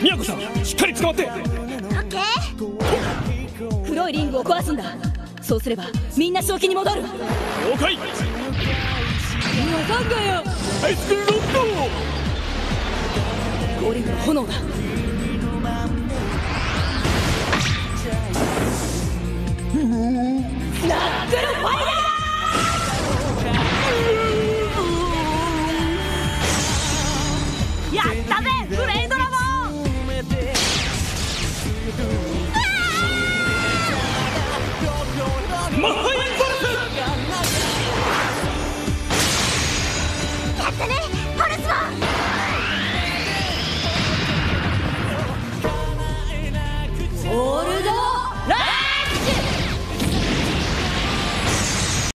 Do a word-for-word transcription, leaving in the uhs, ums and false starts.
みやこさん、しっかり捕まって。 オッケー。 黒いリングを壊すんだ。そうすればみんな正気に戻る。 了解。 わかんがよ。 アイスクロッド。 ゴーリングの炎だ。ナックルファイヤー。やったぜブレイドラゴン。 マッハインパルス。 やったね。